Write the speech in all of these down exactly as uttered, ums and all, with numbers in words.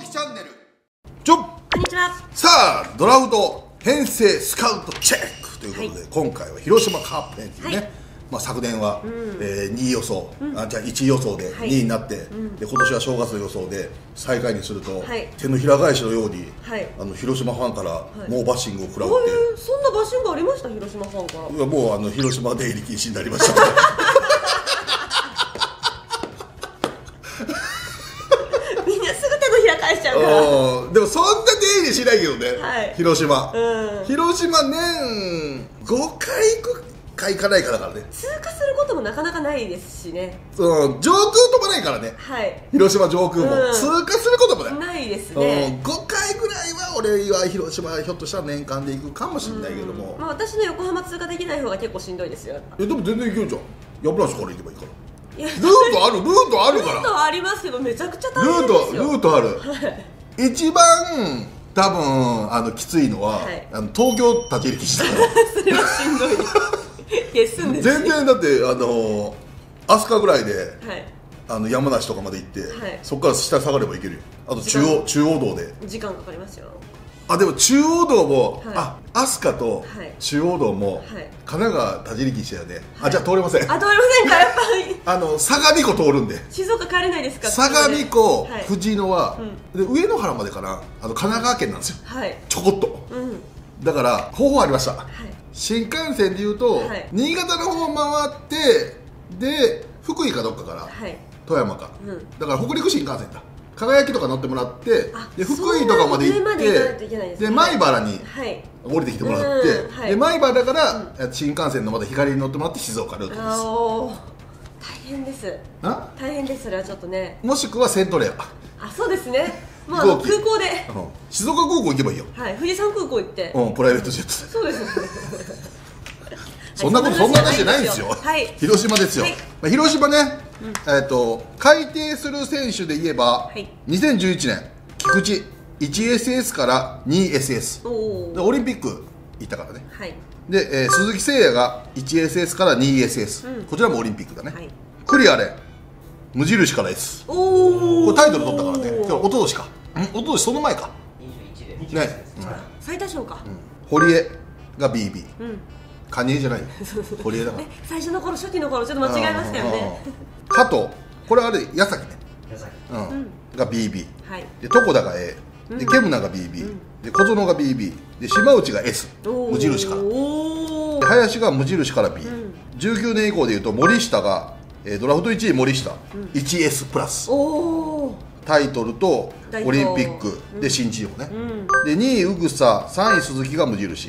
樹チャンネルちょっこんにちは。 さあドラフト編成スカウトチェックということで、はい、今回は広島カープ編っていうね、はい、まあ、昨年は、うん、えー、にい予想、うん、あじゃあいちい予想でにいになって、はい、で今年は正月の予想で最下位にすると、はい、手のひら返しのように、はい、あの広島ファンから猛バッシングを食らうって、はい、 そんなバッシングありました？広島ファンから。 いやもうあの広島出入り禁止になりましたみんなすぐ手のひら返しちゃうからでもそんな出入りしないけどね、はい、広島、 うん、 広島年ごかい行くか行かないかだからね。 通過することもなかなかないですしね。 その上空飛ばないからね、 はい、 広島上空も、うん、通過することもないないですね。 ごかいぐらいは俺は広島ひょっとしたら年間で行くかもしれないけども、 うん、まあ、私の横浜通過できない方が結構しんどいですよ。 えでも全然行けるじゃん。山梨から行けばいいから。ルートあるルートあるから。 ルートはありますけどめちゃくちゃ大変ですよ。 ルートルートある、はい、一番多分あのきついのは、はい、あの東京立ち入り禁止だからそれはしんどい消すんです。 全然だってあの飛鳥ぐらいで、 はい、 あの山梨とかまで行って、はい、そこから下下がれば行けるよ。あと中央中央道で時間かかりますよ。 あでも中央道も、はい、あ飛鳥と中央道も、はい、神奈川立ち入り禁止だよね、はい、あじゃあ通れません。 あ通れませんか。やっぱりあの相模湖通るんで。 静岡帰れないですか。 相模湖、はい、藤野は、 うん、 で上野原までかな、あの神奈川県なんですよ、はい、ちょこっと、 うん、 だから方法ありました、はい、新幹線でいうと、はい、新潟の方回ってで福井かどっかから、はい、富山か、うん、だから北陸新幹線だ。輝きとか乗ってもらってで福井とかまで行ってで米原に降りてきてもらって、うん、はい、で米原から、うん、新幹線のまた光に乗ってもらって静岡ルートです。 あお大変です。あ大変です。それはちょっとね。 もしくはセントレア。 あそうですね、まあ、あの空港で、 うん、静岡空港行けばいいよ。 はい、富士山空港行って、 うん、プライベートジェット。 そうですねそんなことそんな話じゃないんですよ、はい、広島ですよ、はい、まあ、広島ね、うん、えー、と改定する選手で言えば、はい、にせんじゅういちねん菊池 いちエスエス から にエスエス でオリンピック行ったからね、はい、で、えー、鈴木誠也が いちエスエス から にエスエス、うん、こちらもオリンピックだね、はい、クリアレン無印から S、 おこれタイトル取ったからね。おととしかんおととしその前かにじゅういちでね、うん、 最多勝か、うん、 堀江が ビービー、うん、カニエじゃないよ堀江だから最初の頃初期の頃ちょっと間違えましたよね。 加藤これあれ矢崎ね、矢崎、うん、が ビービー、はい、で床田が A でケムナが ビービー、うん、で小園が ビービー で島内が S 無印からで林が無印から B、うん、じゅうきゅうねん以降でいうと森下が、えー、ドラフトいちい森下、うん、いちエス プラスタイトルとオリンピックで新人王ね、うん、でにい宇草さんい鈴木が無印、うん、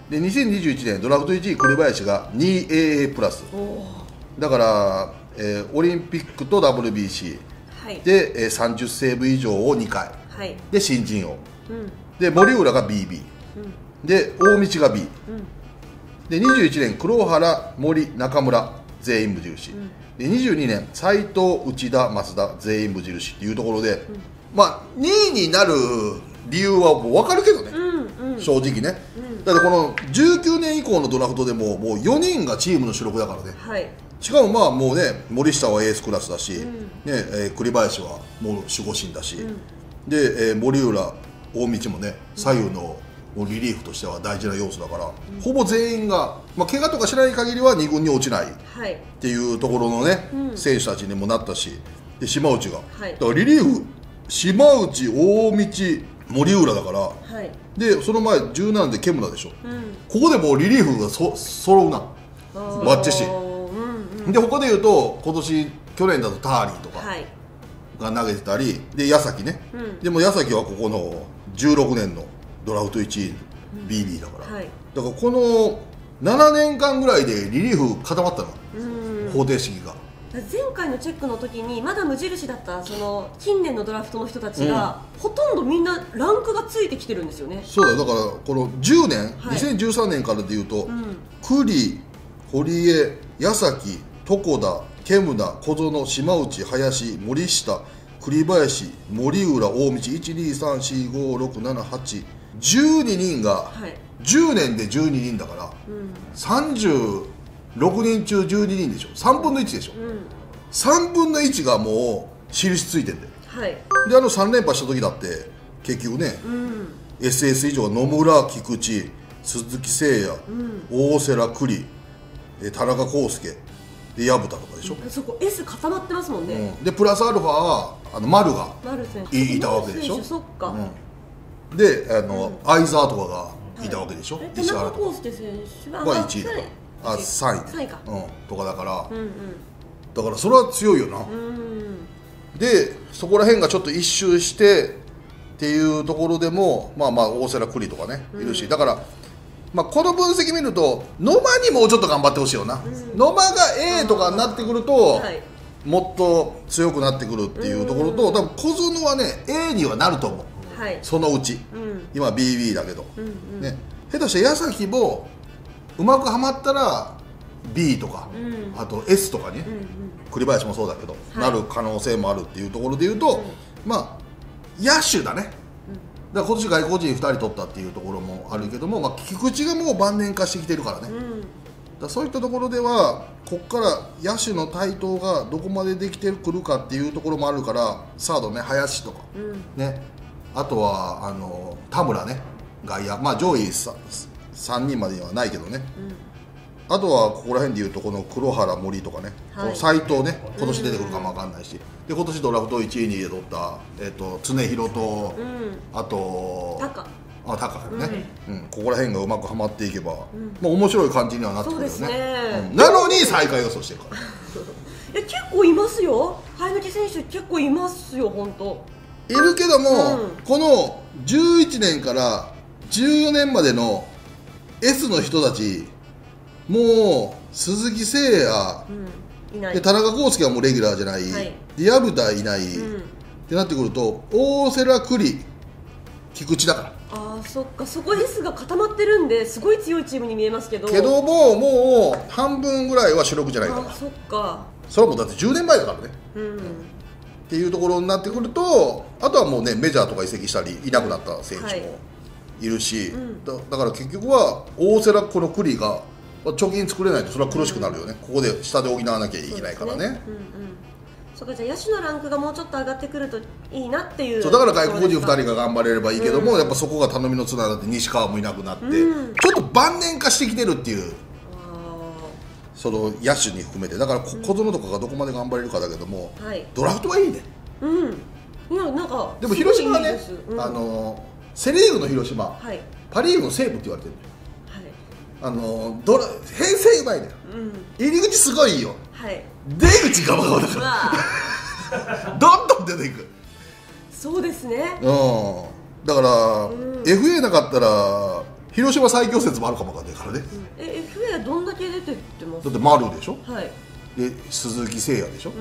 でにせんにじゅういちねんドラフトいちい栗林が にエーエー プラスだから、えー、オリンピックと ダブリュービーシー、はい、で、えー、さんじゅっセーブ以上をにかい、はい、で新人王、うん、で森浦が ビービー、うん、で大道が B、うん、でにじゅういちねん黒原森中村全員無印、うん、でにじゅうにねん斉藤内田増田全員無印っていうところで、うん、まあにいになる理由はもう分かるけどね、うんうん、正直ね、うん、だってこのじゅうきゅうねん以降のドラフトでももうよにんがチームの主力だからね、はい、しかもまあもうね森下はエースクラスだし、うん、ねえー、栗林はもう守護神だし、うん、で、えー、森浦大道もね左右のリリーフとしては大事な要素だから、うん、ほぼ全員が、まあ、怪我とかしない限りはに軍に落ちないっていうところのね、はい、選手たちにもなったしで島内が、はい、だからリリーフ島内大道森浦だから、はい、でその前じゅうななでケムナでしょ、うん、ここでもうリリーフがそ揃うなマッチし、うんうん、で他でいうと今年去年だとターリーとかが投げてたりで矢崎ね、うん、でも矢崎はここのじゅうろくねんのドラフトいちい ビービー だから、はい、だからこのななねんかんぐらいでリリーフ固まったの、うん、方程式が前回のチェックの時にまだ無印だったその近年のドラフトの人たちが、うん、ほとんどみんなランクがついてきてるんですよね。 そうだよ。だからこのじゅうねん、はい、にせんじゅうさんねんからでいうと、うん、栗堀江矢崎床田ケムナ小園島内林森下栗林森浦大道いちにさんしごろくななはちじゅうににんが、はい、じゅうねんでじゅうににんだから、うん、さんじゅうろくにん中じゅうににんでしょ。さんぶんのいちでしょ、うん、さんぶんのいちがもう印ついてんだよ、 はい、 であのさん連覇した時だって結局ね、うん、エスエス 以上野村、菊池、鈴木誠也、うん、大瀬良、栗、田中康介で薮田とかでしょ。 そこ S 固まってますもんね、 うん、でプラスアルファはあの丸がいたわけでしょ。 そっか、 うん、であの、うん、相澤とかがいたわけでしょ、はい、 石原とかはいちいだから、あさんいさんいか、 うん、とかだから、うんうん、だからそれは強いよな。 うんでそこら辺がちょっと一周してっていうところでもまあまあ大瀬良、栗とかねいるし、うん、だからまあ、この分析見ると野間にもうちょっと頑張ってほしいよな、うん、野間が A とかになってくると、はい、もっと強くなってくるっていうところと、多分小園はね A にはなると思う、はい、そのうち、うん、今 ビービー だけど、うんうん、ね、下手して矢崎もうまくはまったら B とか、うん、あと S とかに、ね、うんうん、栗林もそうだけど、はい、なる可能性もあるっていうところでいうと、うん、まあ野手だね。だから今年外国人ふたり取ったっていうところもあるけども、まあ、菊池がもう晩年化してきてるからね、うん、だそういったところではここから野手の台頭がどこまでできてくるかっていうところもあるから、サードね林とか、うん、ね、あとはあの田村ね外野、まあ上位 さ, さんにんまではないけどね、うん、あとはここら辺でいうとこの黒原森とかね、はい、斎藤ね今年出てくるかも分かんないし、うん、で今年ドラフトいちいにで取った、えー、と常広と、うん、あと高あ高ね、うんうん、ここら辺がうまくはまっていけば、うん、まあ、面白い感じにはなってくるよ ね, ね、うん、なのに最下位予想してるからいや結構いますよ、生え抜き選手結構いますよ本当いるけども、うん、このじゅういちねんからじゅうよねんまでの S の人たちもう鈴木誠也、うん、いないで田中康介はもうレギュラーじゃない、はい、で薮田いない、うん、ってなってくると大瀬良、栗、菊池だから。 あーそっか、そこ S が固まってるんですごい強いチームに見えますけどけどももう半分ぐらいは主力じゃないかな。 あそっか、 それはもうだってじゅうねんまえだからね、うん、っていうところになってくると、あとはもうねメジャーとか移籍したりいなくなった選手もいるし、はい、うん、だ, だから結局は大瀬良、この栗が貯金作れないとそれは苦しくなるよね、うん、ここで下で補わなきゃいけないからね。 そうか、じゃあ野手のランクがもうちょっと上がってくるといいなっていう。 そうだから外国人ふたりが頑張れればいいけども、うん、やっぱそこが頼みの綱だって西川もいなくなって、うん、ちょっと晩年化してきてるっていう、その野手に含めてだから小園とかがどこまで頑張れるかだけども、はい、ドラフトはいいね。 うん、いやなんかでも広島はね、うん、あのセ・リーグの広島、はい、パ・リーグの西武って言われてるのよ、はい、あのドラ編成うまいね、うん、入り口すごいいいよ、はい、出口ガバガバだからどんどん出ていく。 そうですね、 うん、だから、うん、エフエー なかったら広島最強説もあるかもわかんないからね、うん、 え エフエー はどんだけ出てってます？ だって丸でしょ、 はい、 で鈴木誠也でしょ、うん、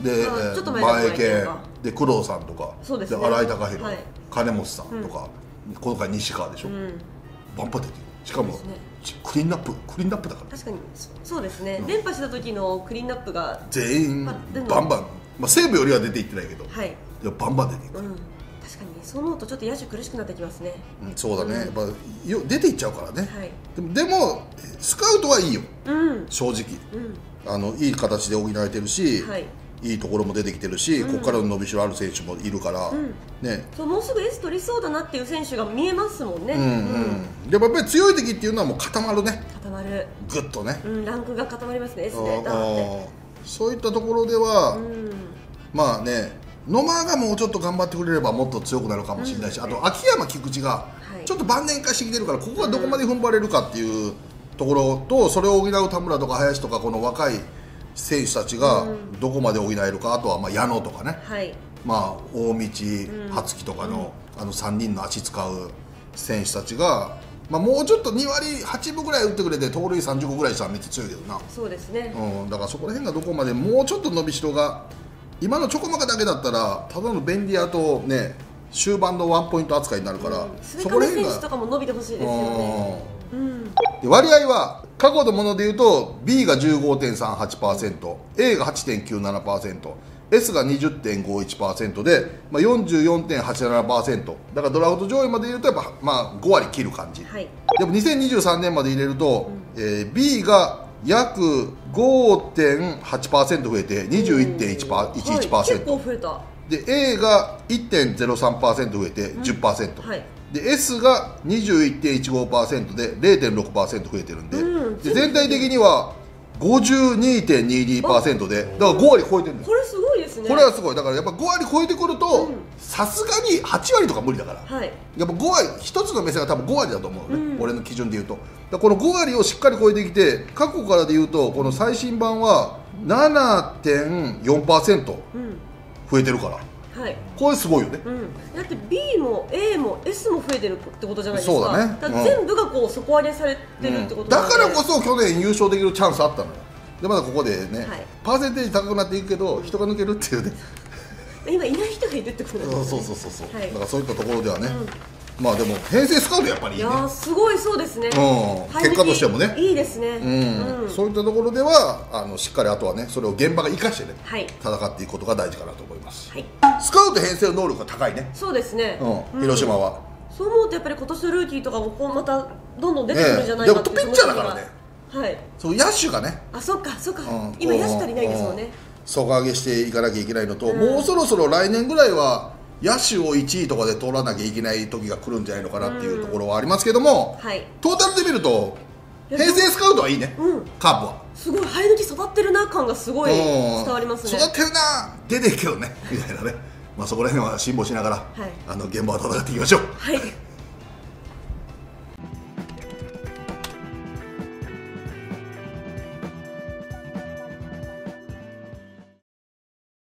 で前健で工藤さんとか、そうです、ね、で新井貴弘、はい、金本さんとか、うん、この回西川でしょ、うん、バンパ出てる。しかも、ね、クリーンナップクリーンナップだから。 確かにそうですね、うん、連覇した時のクリーンナップが全員バンバン、まあ、西武よりは出ていってないけど、はい、バンバン出ていく、うん、 確かにそう思うとちょっと野手苦しくなってきますね、 うん、そうだね、うん、やっぱよ出ていっちゃうからね、はい、でも、でもスカウトはいいよ、うん、正直、うん、あのいい形で補えてるし、はい、いいところも出てきてるし、うん、ここからの伸びしろある選手もいるから、うんね、 そうもうすぐ S 取りそうだなっていう選手が見えますもんね、うんうんうん、でもやっぱり強い敵っていうのはもう固まるね、 固まるグッとね、 うん、ランクが固まりますね S でだってそういったところでは、うん、まあね野間がもうちょっと頑張ってくれればもっと強くなるかもしれないし、うん、あと秋山、菊池がちょっと晩年化してきてるからここがどこまで踏ん張れるかっていうところと、それを補う田村とか林とかこの若い選手たちがどこまで補えるか、あとはまあ矢野とかね、はい、まあ大道、羽月とかの、うん、あのさんにんの足使う選手たちが、まあ、もうちょっとにわりはちぶぐらい打ってくれて盗塁さんじゅっこぐらいしたらめっちゃ強いけどな。 そうですね、 うん、だからそこら辺がどこまでもうちょっと伸びしろが、今のちょこまかだけだったらただの便利屋とね終盤のワンポイント扱いになるから、うん、 そこら辺が選手とかも伸びてほしいですよね、うん、 で割合は過去のものでいうと ビー が じゅうごてんさんはちパーセント、 エー が はちてんきゅうななパーセント、 S が にじゅってんごいちパーセント で、まあ、よんじゅうよんてんはちななパーセント だからドラフト上位まで入れるとやっぱ、まあ、ごわり切る感じ、はい、でもにせんにじゅうさんねんまで入れると、うん、えー、ビー が約 ごてんはちパーセント 増えて にじゅういってんいちいちパーセント、 はい、結構増えた。 で A が いってんゼロさんパーセント 増えて じゅっパーセント、 うんはい、 で S が にじゅういってんいちごパーセント で れいてんろくパーセント 増えてるんで、うん、で全体的には ごじゅうにてんににパーセント でだからご割超えてるんですこれすごいですね。 これはすごい。だからやっぱご割超えてくるとさすがにはち割とか無理だから、はい、やっぱご割ひとつの目線が多分ご割だと思うのね、うん、俺の基準でいうと。だこのご割をしっかり超えてきて過去からでいうとこの最新版は ななてんよんパーセント 増えてるから、はい、これすごいよね、うん、 だって ビー も エー も エス も増えてるってことじゃないですか。 そうだね、 だから全部がこう底上げされてるってことなので、 うん、だからこそ去年優勝できるチャンスあったのよ。でまだここでね、はい、パーセンテージ高くなっていくけど人が抜けるっていうね今いない人がいるってことなんですね。 そうそうそうそう、はい、だからそういったところではね、うん、まあでも編成スカウトやっぱりいいね。 いやすごいそうですね、 うん、結果としてもねいいですね、 うんうん、そういったところではあのしっかりあとはねそれを現場が生かしてね、はい、戦っていくことが大事かなと思います、はい、スカウト編成の能力が高いね。 そうですね、 うん、広島は、 うん、そう思うとやっぱり今年のルーキーとかもこうまたどんどん出てくるんじゃないかっていう、 ね、でもピッチャーだからね。はい、そう野手がね、 あ、そっかそっか、うん、今野手足りないですもんね。 底上げしていかなきゃいけないのと、うん、もうそろそろ来年ぐらいは野手をいちいとかで取らなきゃいけない時が来るんじゃないのかなっていうところはありますけども、うんはい、トータルで見ると平成スカウトはいいね、うん、カープはすごい生え抜き育ってるな感がすごい伝わりますね。 育ってるな出てるけどねみたいなね、まあそこら辺は辛抱しながら、はい、あの現場を戦っていきましょう。 はい